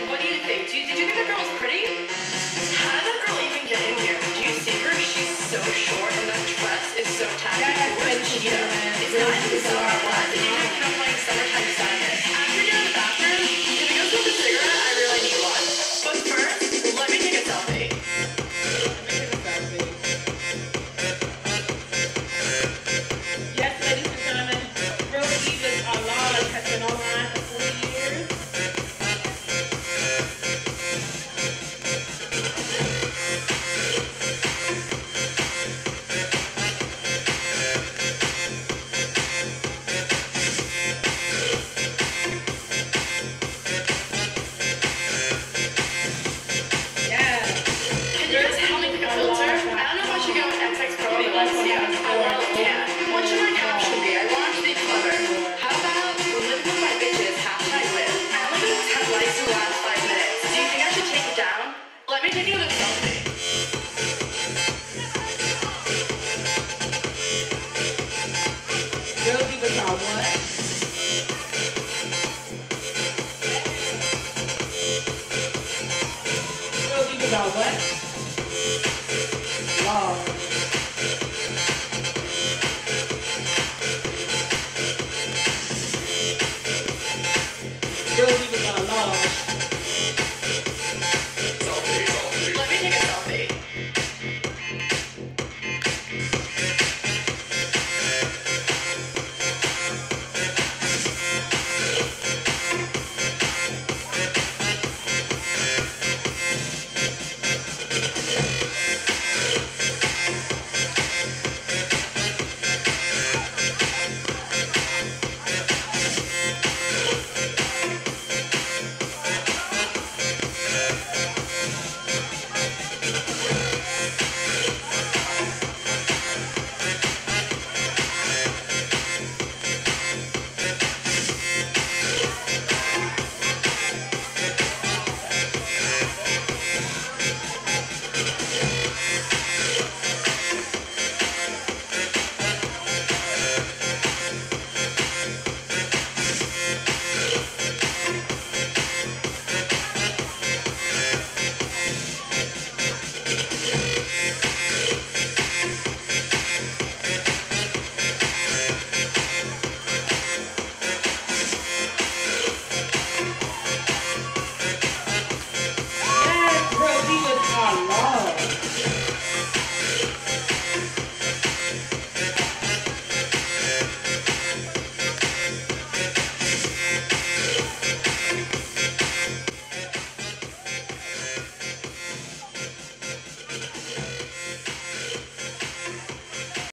What do you think? Did you think that girl was pretty? How did that girl even get in here? Do you see her? She's so short and that dress is so tacky. Where's Cheetah? It's not even so hot. And you have come playing summertime sadness. After you're in the bathroom, can we go smoke a cigarette? I really need one. But first, let me take a selfie. Yes, ladies and gentlemen, Real Divas Are Large has been online for 40 years. What should my caption be? I want to be clever. How about live with my bitches, hashtag live. I only just had likes in the last 5 minutes. Do you think I should take it down? Let me take another selfie. Real Divas Are what? Real Divas Are what? Large. Real Divas Are Large.